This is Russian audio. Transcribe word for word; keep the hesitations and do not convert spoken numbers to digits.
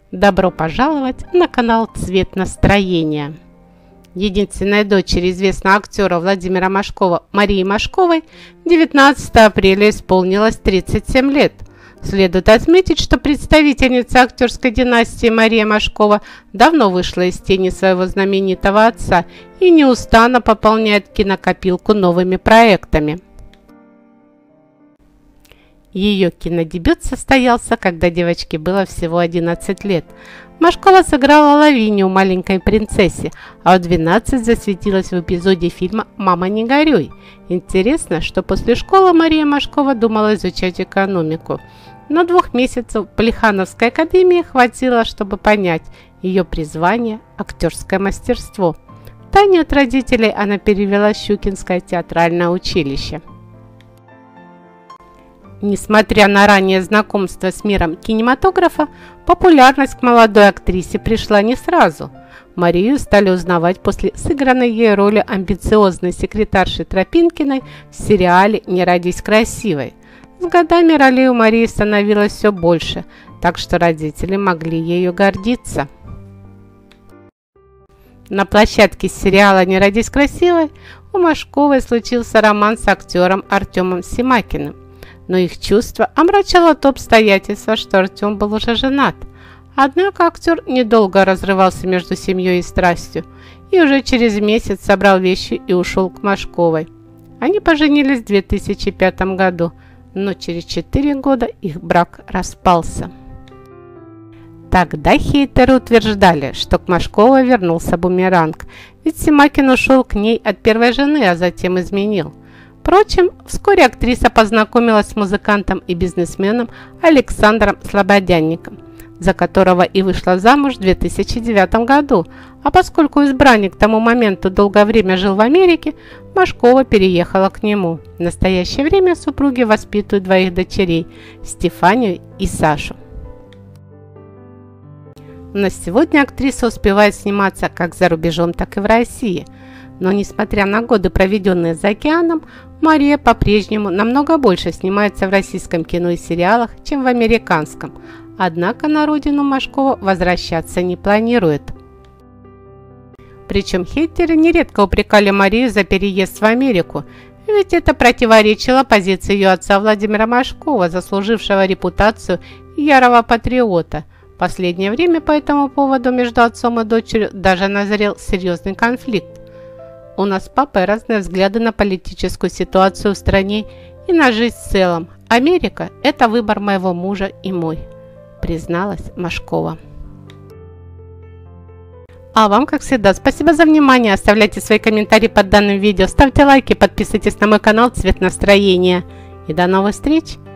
Добро пожаловать на канал «Цвет настроения». Единственной дочери известного актера Владимира Машкова Марии Машковой девятнадцатого апреля исполнилось тридцать семь лет. Следует отметить, что представительница актерской династии Мария Машкова давно вышла из тени своего знаменитого отца и неустанно пополняет кинокопилку новыми проектами. Ее кинодебют состоялся, когда девочке было всего одиннадцать лет. Машкова сыграла Лавинию в «Маленькой принцессе», а в двенадцать засветилась в эпизоде фильма «Мама, не горюй». Интересно, что после школы Мария Машкова думала изучать экономику. Но двух месяцев в Плехановской академии хватило, чтобы понять ее призвание – актерское мастерство. Тайне от родителей она перевела в Щукинское театральное училище. Несмотря на раннее знакомство с миром кинематографа, популярность к молодой актрисе пришла не сразу. Марию стали узнавать после сыгранной ей роли амбициозной секретарши Тропинкиной в сериале «Не родись красивой». С годами ролей у Марии становилось все больше, так что родители могли ею гордиться. На площадке сериала «Не родись красивой» у Машковой случился роман с актером Артемом Семакиным. Но их чувство омрачало то обстоятельство, что Артем был уже женат. Однако актер недолго разрывался между семьей и страстью, и уже через месяц собрал вещи и ушел к Машковой. Они поженились в две тысячи пятом году, но через четыре года их брак распался. Тогда хейтеры утверждали, что к Машковой вернулся бумеранг, ведь Семакин ушел к ней от первой жены, а затем изменил. Впрочем, вскоре актриса познакомилась с музыкантом и бизнесменом Александром Слободянником, за которого и вышла замуж в две тысячи девятом году, а поскольку избранник к тому моменту долгое время жил в Америке, Машкова переехала к нему. В настоящее время супруги воспитывают двоих дочерей – Стефанию и Сашу. На сегодня актриса успевает сниматься как за рубежом, так и в России. Но, несмотря на годы, проведенные за океаном, Мария по-прежнему намного больше снимается в российском кино и сериалах, чем в американском. Однако на родину Машкова возвращаться не планирует. Причем хейтеры нередко упрекали Марию за переезд в Америку, ведь это противоречило позиции ее отца Владимира Машкова, заслужившего репутацию ярого патриота. В последнее время по этому поводу между отцом и дочерью даже назрел серьезный конфликт. У нас с папой разные взгляды на политическую ситуацию в стране и на жизнь в целом. Америка – это выбор моего мужа и мой, призналась Машкова. А вам, как всегда, спасибо за внимание. Оставляйте свои комментарии под данным видео, ставьте лайки, подписывайтесь на мой канал «Цвет настроения». И до новых встреч!